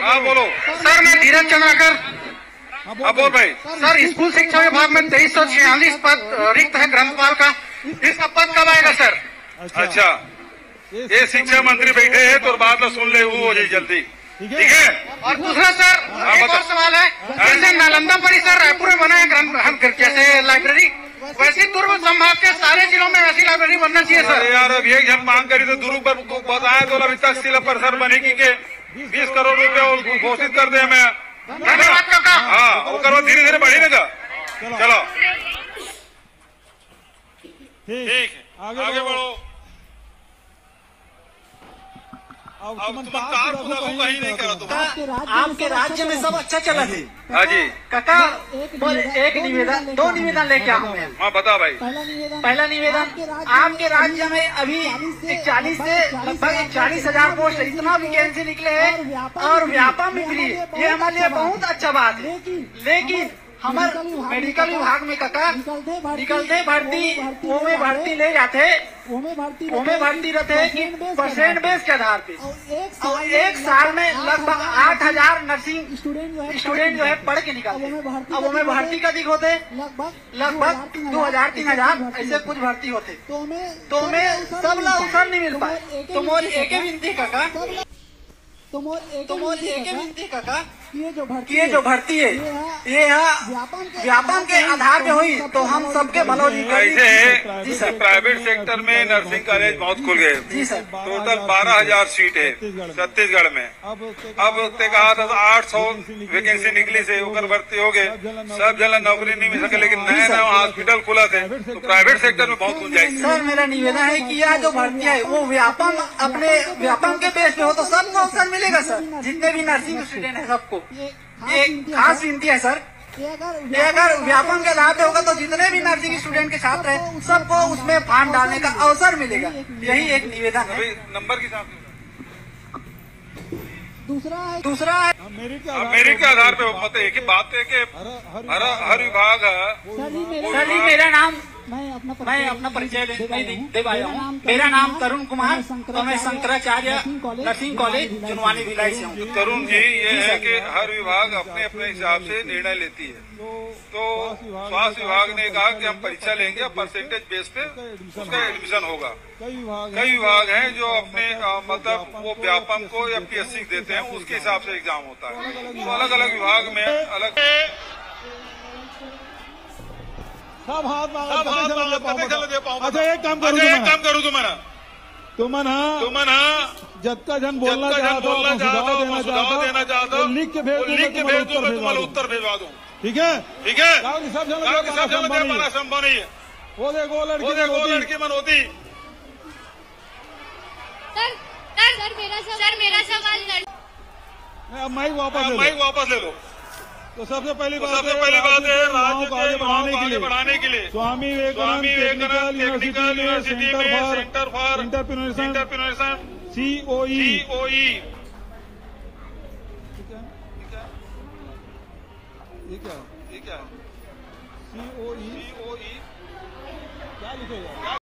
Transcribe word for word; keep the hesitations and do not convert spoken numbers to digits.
हाँ बोलो सर। मैं धीरज चंद्राकर। हाँ बोल भाई। सर, स्कूल शिक्षा विभाग में तेईस सौ छियालीस पद रिक्त है ग्रंथपाल का, इसका पद कब आएगा सर? अच्छा, ये शिक्षा मंत्री बैठे हैं तो बात तो सुन ले, वो हो जाए जल्दी, ठीक है। और दूसरा सर, एक और सवाल है, जैसे नालंदा परिसर रायपुर में बना है ग्रंथ जैसे लाइब्रेरी, वैसे दुर्ग संभाग के सारे जिलों में वैसी लाइब्रेरी बनना चाहिए सर। यार अब एक जन मांग करी तो दुर्ग पर बताए तो अभी तक जिला परिसर बनेगी के बीस करोड़ रुपया घोषित कर दे मैं। धन्यवाद काका। हाँ, वो करो धीरे धीरे बढ़ी ना। चलो ठीक है, आगे बढ़ो। अब तुम तार पूरा कहीं नहीं करा तुम। आपके राज्य में सब अच्छा चला है। हाँ जी काका, एक निवेदन, दो निवेदन लेके आऊँ मैं। हाँ बता भाई। पहला निवेदन, आपके राज्य में अभी इकतालीस से लगभग इकतालीस हजार पोस्ट इतना वैकेंसी निकले हैं और व्यापम निकली, ये हमारे लिए बहुत अच्छा बात है। लेकिन हमारे मेडिकल विभाग में काका निकलते भर्ती वो में भर्ती ले जाते वो में भर्ती रहते हैं कि परसेंट बेस के आधार पे, और एक साल में लगभग आठ हजार नर्सिंग स्टूडेंट जो है पढ़ के निकालते हैं। अब वो में भर्ती का दिख होते लगभग दो हजार तीन हजार ऐसे कुछ भर्ती होते, तो हमें सब लोग अवसर नहीं मिल पाए। तो मोर एक ही विनती काका, तो मोर एक ही विनती काका, ये जो भर्ती ये जो भर्ती है ये व्यापम के आधार पे हुई तो हम सबके भलोजी ऐसे जी सर। प्राइवेट सेक्टर में नर्सिंग कॉलेज बहुत खुल गए जी सर। टोटल बारह हजार सीट है छत्तीसगढ़ में। अब उसने कहा था आठ सौ वैकेंसी निकली से होकर भर्ती हो गए, सब जन नौकरी नहीं मिल सके, लेकिन नए नए हॉस्पिटल खुला थे तो प्राइवेट सेक्टर में बहुत गुंजाइश। सर मेरा निवेदन है कि यह जो भर्ती है वो व्यापम अपने व्यापम के बेस पे हो तो सबको अवसर मिलेगा सर, जितने भी नर्सिंग स्टूडेंट है सबको। एक खास विनती है सर, ये अगर व्यापम के आधार पे होगा तो जितने भी नर्सिंग स्टूडेंट के छात्र हैं सबको उसमें फॉर्म डालने का अवसर मिलेगा। यही एक निवेदन है। नंबर के साथ दूसरा है दूसरा है मेरिट के आधार पे मतलब एक ही बात है कि हर हर विभाग सर जी मेरा नाम मैं अपना मैं अपना परिचय दे पाया हूँ। मेरा नाम तरुण कुमार और मैं शंकराचार्य नर्सिंग कॉलेज जुनवानी भिलाई से हूँ। तरुण जी, ये है कि हर विभाग अपने अपने हिसाब से निर्णय लेती है, तो स्वास्थ्य विभाग ने कहा कि हम परीक्षा लेंगे और परसेंटेज बेस पे उसका एडमिशन होगा। कई विभाग हैं जो अपने मतलब वो व्यापम को या पीएससी देते हैं, उसके हिसाब से एग्जाम होता है। तो अलग अलग विभाग में अलग सब हाथ मांगा सब हाथ मांगा पता चल दे पाऊँ। अच्छा एक काम करूँ एक काम करूँ तुम्हारा तुमन हाँ तुमन हाँ जत्का जन बोलना चाहता बोलना चाहता हूँ, सुझाव देना चाहता हूँ, लिख के भेज लिख के भेज दो, मैं तुम्हारा उत्तर भेजवा दूँ। ठीक है ठीक है। सब सब जन दे पाना संभव नहीं है। वो देखो लड़की वो देखो लड़की मन होती। सर सर मेरा सर मेरा सवाल अब माइक वापस ले माइक वापस ले लो। तो सबसे पहली बात सबसे पहली बात है राज्य को आगे बढ़ाने के लिए बढ़ाने के लिए स्वामी विवेकानंद टेक्निकल यूनिवर्सिटी में centre for entrepreneurship COE COE ये क्या ये क्या सीओई सीओई क्या लिखेगा?